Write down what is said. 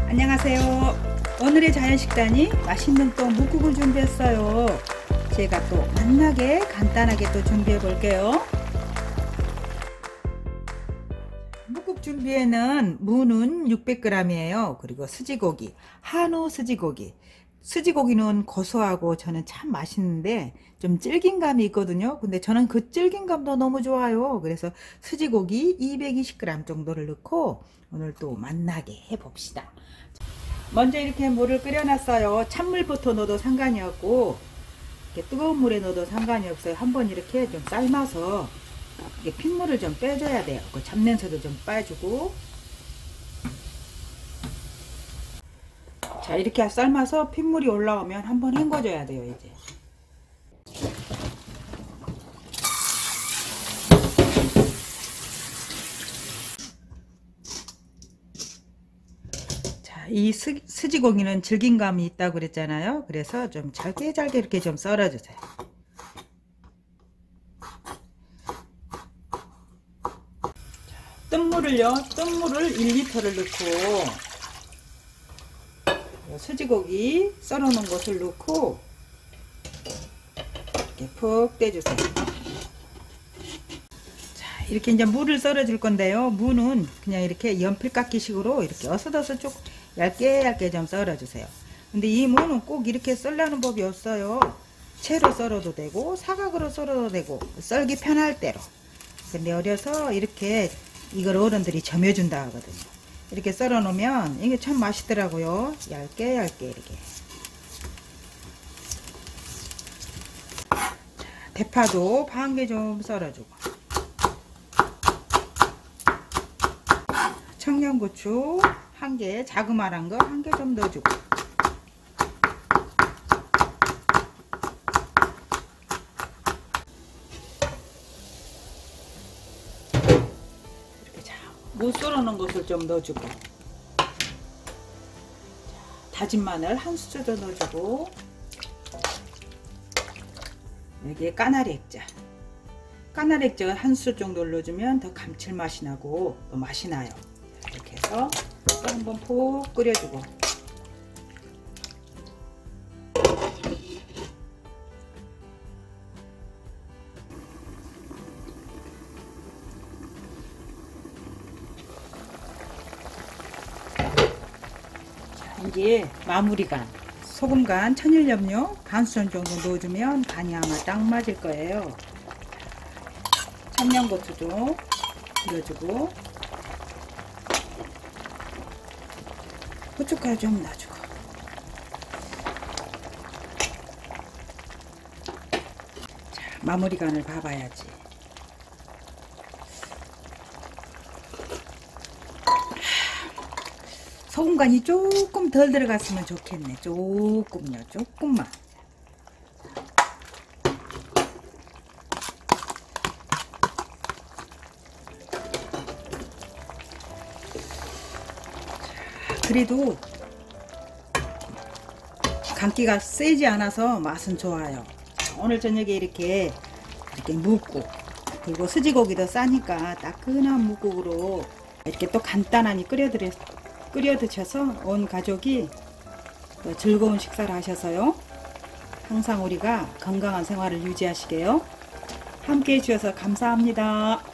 안녕하세요. 오늘의 자연식단이 맛있는 또 묵국을 준비했어요. 제가 또 맛나게 간단하게 또 준비해 볼게요. 묵국 준비에는 무는 600g이에요. 그리고 스지고기, 한우 스지고기. 스지고기는 고소하고 저는 참 맛있는데 좀 질긴감이 있거든요. 근데 저는 그 질긴감도 너무 좋아요. 그래서 스지고기 220g 정도를 넣고 오늘 또 맛나게 해봅시다. 먼저 이렇게 물을 끓여놨어요. 찬물부터 넣어도 상관이 없고 이렇게 뜨거운 물에 넣어도 상관이 없어요. 한번 이렇게 좀 삶아서 이게 핏물을 좀 빼줘야 돼요. 그 잡냄새도 좀 빼주고. 자, 이렇게 삶아서 핏물이 올라오면 한번 헹궈줘야 돼요. 이제 이 스지고기는 질긴감이 있다고 그랬잖아요. 그래서 좀 잘게 이렇게 좀 썰어주세요. 뜬물을요, 뜬물을 1리터를 넣고 스지고기 썰어 놓은 것을 넣고 이렇게 푹 떼주세요. 자, 이렇게 이제 무를 썰어 줄 건데요. 무는 그냥 이렇게 연필깎이 식으로 이렇게 어슷어슷 쭉 얇게 좀 썰어 주세요. 근데 이 무는 꼭 이렇게 썰라는 법이 없어요. 채로 썰어도 되고 사각으로 썰어도 되고 썰기 편할 대로. 근데 어려서 이렇게 이걸 어른들이 점여준다 하거든요. 이렇게 썰어 놓으면 이게 참 맛있더라고요. 얇게 이렇게. 자, 대파도 반 개 좀 썰어주고, 청양고추 한 개, 자그마한 거 한 개 좀 넣어주고, 이렇게 무 썰어 놓은 것을 좀 넣어주고, 다진 마늘 한 수저 더 넣어주고, 여기에 까나리 액젓 한 수저 정도를 넣어주면 더 감칠맛이 나고 또 맛이 나요. 이렇게 해서 또 한번 푹 끓여주고, 자, 이제 마무리 간 소금 간 천일염료 반 수저 정도 넣어주면 간이 아마 딱 맞을 거예요. 청양고추도 넣어주고, 고춧가루 좀 넣어주고, 자, 마무리 간을 봐봐야지. 소금 간이 조금 덜 들어갔으면 좋겠네. 조금요, 조금만. 그래도 간기가 세지 않아서 맛은 좋아요. 오늘 저녁에 이렇게 묵국, 그리고 스지고기도 싸니까 따끈한 묵국으로 이렇게 또 간단하니 끓여 드셔서 온 가족이 또 즐거운 식사를 하셔서요. 항상 우리가 건강한 생활을 유지하시게요. 함께 해주셔서 감사합니다.